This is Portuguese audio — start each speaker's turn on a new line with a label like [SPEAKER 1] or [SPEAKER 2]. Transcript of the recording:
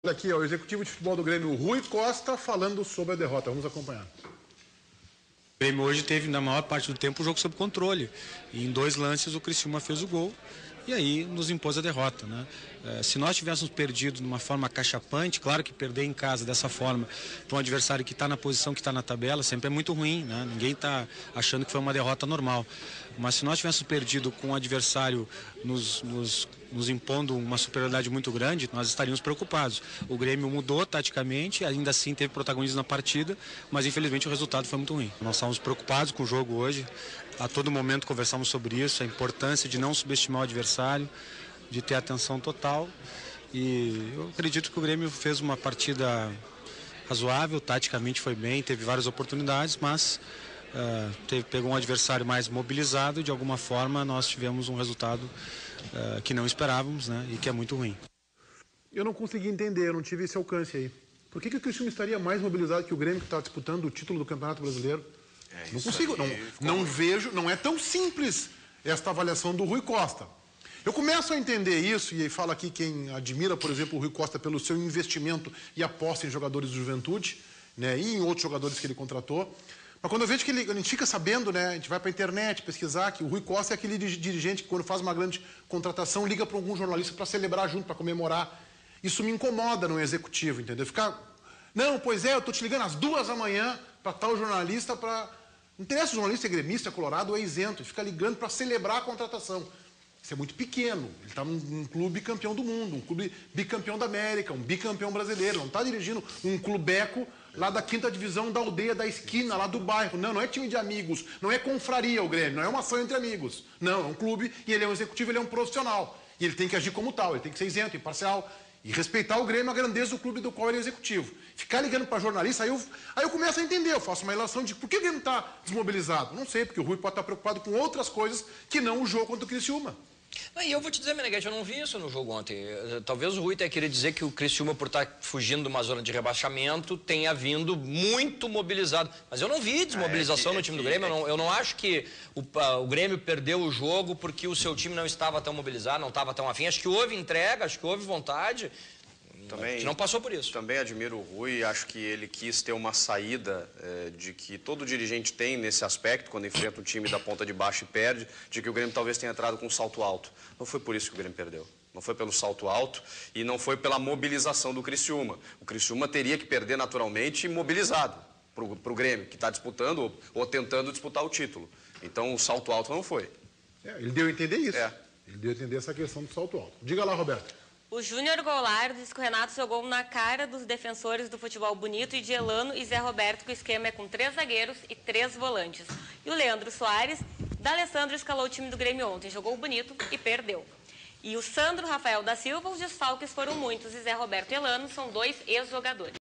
[SPEAKER 1] Aqui, o executivo de futebol do Grêmio, Rui Costa, falando sobre a derrota. Vamos acompanhar.
[SPEAKER 2] O Grêmio hoje teve, na maior parte do tempo, o jogo sob controle. E em 2 lances o Criciúma fez o gol e aí nos impôs a derrota, né? Se nós tivéssemos perdido de uma forma cachapante, claro que perder em casa dessa forma para um adversário que está na posição que está na tabela sempre é muito ruim, né? Ninguém está achando que foi uma derrota normal. Mas se nós tivéssemos perdido com um adversário nos impondo uma superioridade muito grande, nós estaríamos preocupados. O Grêmio mudou taticamente, ainda assim teve protagonismo na partida, mas infelizmente o resultado foi muito ruim. Nós estávamos preocupados com o jogo hoje, a todo momento conversamos sobre isso, a importância de não subestimar o adversário, de ter atenção total, e eu acredito que o Grêmio fez uma partida razoável, taticamente foi bem, teve várias oportunidades, mas pegou um adversário mais mobilizado e de alguma forma nós tivemos um resultado que não esperávamos, né, e que é muito ruim.
[SPEAKER 1] Eu não consegui entender, eu não tive esse alcance aí. Por que o Criciúma estaria mais mobilizado que o Grêmio, que está disputando o título do Campeonato Brasileiro? Não consigo, não vejo, não é tão simples esta avaliação do Rui Costa. Eu começo a entender isso, e aí fala aqui quem admira, por exemplo, o Rui Costa pelo seu investimento e aposta em jogadores de juventude, né, e em outros jogadores que ele contratou. Mas quando eu vejo que a gente fica sabendo, né, a gente vai para a internet pesquisar, que o Rui Costa é aquele dirigente que quando faz uma grande contratação liga para algum jornalista para celebrar junto, para comemorar. Isso me incomoda no executivo, entendeu? Ficar, não, pois é, eu estou te ligando às 2 da manhã para tal jornalista, para... Não interessa se o jornalista é gremista, é colorado ou é isento, ele fica ligando para celebrar a contratação. Isso é muito pequeno, ele está num clube campeão do mundo, um clube bicampeão da América, um bicampeão brasileiro, não está dirigindo um clubeco lá da 5ª divisão da aldeia, da esquina, lá do bairro. Não, não é time de amigos, não é confraria o Grêmio, não é uma ação entre amigos. Não, é um clube e ele é um executivo, ele é um profissional. E ele tem que agir como tal, ele tem que ser isento, imparcial e respeitar o Grêmio, a grandeza do clube do qual ele é executivo. Ficar ligando para jornalista, aí eu começo a entender, eu faço uma relação de por que o Grêmio está desmobilizado. Não sei, porque o Rui pode estar preocupado com outras coisas que não o jogo contra o Criciúma.
[SPEAKER 3] E eu vou te dizer, Meneghete, eu não vi isso no jogo ontem. Talvez o Rui tenha querido dizer que o Criciúma, por estar fugindo de uma zona de rebaixamento, tenha vindo muito mobilizado. Mas eu não vi desmobilização no time do Grêmio. Eu não acho que o Grêmio perdeu o jogo porque o seu time não estava tão mobilizado, não estava tão afim. Acho que houve entrega, acho que houve vontade. Também, não passou por isso.
[SPEAKER 4] Também admiro o Rui, acho que ele quis ter uma saída de que todo dirigente tem nesse aspecto, quando enfrenta um time da ponta de baixo e perde, de que o Grêmio talvez tenha entrado com um salto alto. Não foi por isso que o Grêmio perdeu. Não foi pelo salto alto e não foi pela mobilização do Criciúma. O Criciúma teria que perder naturalmente mobilizado para o Grêmio, que está disputando ou tentando disputar o título. Então o salto alto não foi.
[SPEAKER 1] Ele deu a entender isso. Ele deu a entender essa questão do salto alto. Diga lá, Roberto.
[SPEAKER 5] O Júnior Goulart disse que o Renato jogou na cara dos defensores do futebol bonito e de Elano e Zé Roberto, que o esquema é com 3 zagueiros e 3 volantes. E o Leandro Soares, D'Alessandro, escalou o time do Grêmio ontem, jogou bonito e perdeu. E o Sandro Rafael da Silva, os desfalques foram muitos, e Zé Roberto e Elano são 2 ex-jogadores.